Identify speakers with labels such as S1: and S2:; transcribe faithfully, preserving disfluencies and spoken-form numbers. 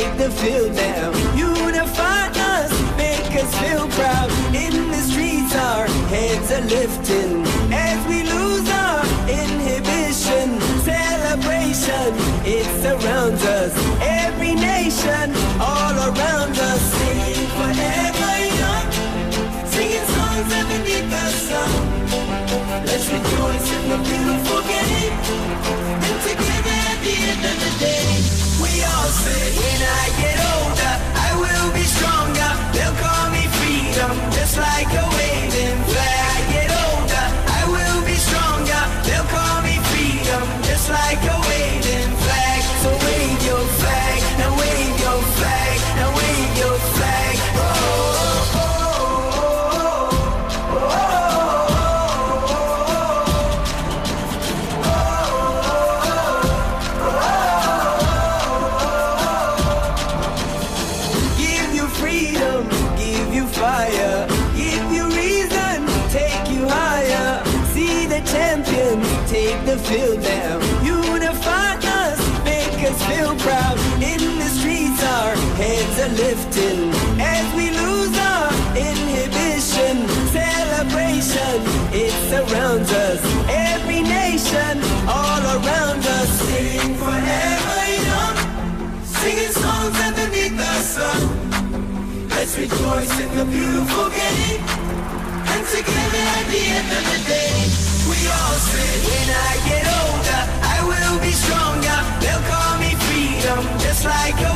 S1: take the field now. Unify us, make us feel proud. In the streets our heads are lifting as we lose our inhibition. Celebration, it surrounds us. Every nation, all around us. Singing forever young, singing songs underneath the sun. Let's rejoice in the beautiful game, and together at the end of the day, we all say, when I get older, I will be stronger. They'll call me freedom, just like a waving flag. I get older, I will be stronger. They'll call me freedom, just like a waving flag. So wave your flag, now wave your flag, now wave your flag. Oh, oh, oh, oh, oh. Take the field now. Unify us, make us feel proud. In the streets our heads are lifting as we lose our inhibition. Celebration, it surrounds us. Every nation, all around us. Sing forever young, singing songs underneath the sun. Let's rejoice in the beautiful game, and together at the end of the day, we all say, when I get older, I will be stronger. They'll call me freedom, just like a